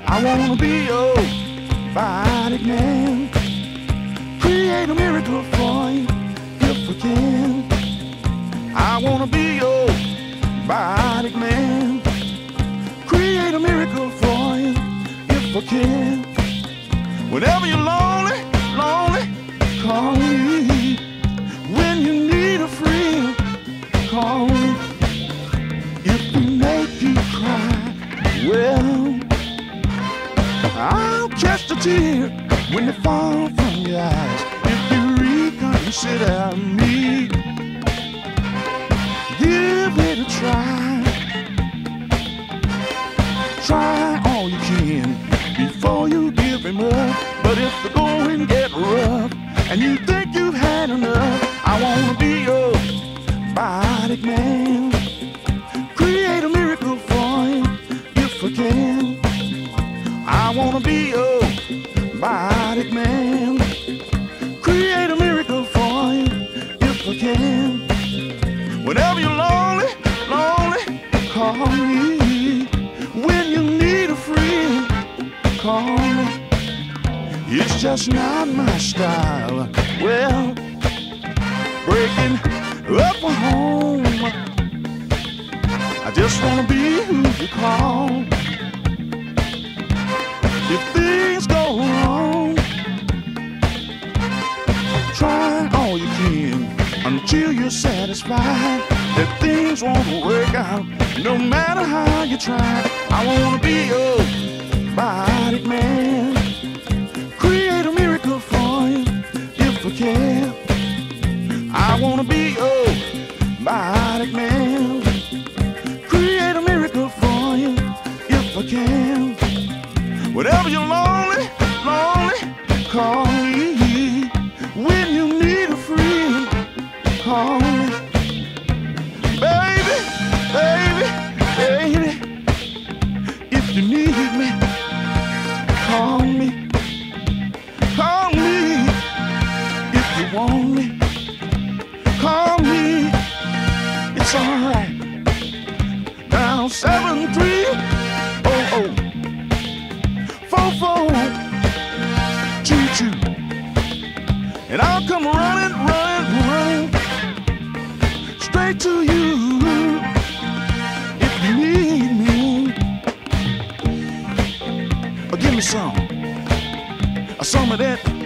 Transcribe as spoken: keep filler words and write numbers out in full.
I wanna be your body man. Create a miracle for you if I can. I wanna be your body man. Create a miracle for you if I can. Whenever you're lonely, lonely, call me. When you need a friend, call me. If we make you cry, well, I'll catch the tear when they fall from your eyes. If you reconsider me, give it a try. Try all you can before you give him up. But if the going get rough and you think you've had enough, I wanna be your body man. Create a miracle for you if I can. I wanna be your body man. Create a miracle for you if I can. Whenever you're lonely, lonely, call me. When you need a friend, call me. It's just not my style. Well, breaking up a home, I just wanna be who you call. If things go wrong, try all you can until you're satisfied that things won't work out, no matter how you try. I wanna be your body man. Create a miracle for you if I can. I wanna be your body man. Create a miracle for you if I can. Whenever you're lonely, lonely, call me. When you need a friend, call me. Baby, baby, baby, if you need me, call me. Call me if you want me. Call me, it's alright. Now seven three oh oh four four two two, and I'll come running, running, running straight to you if you need me. Or give me some, some of that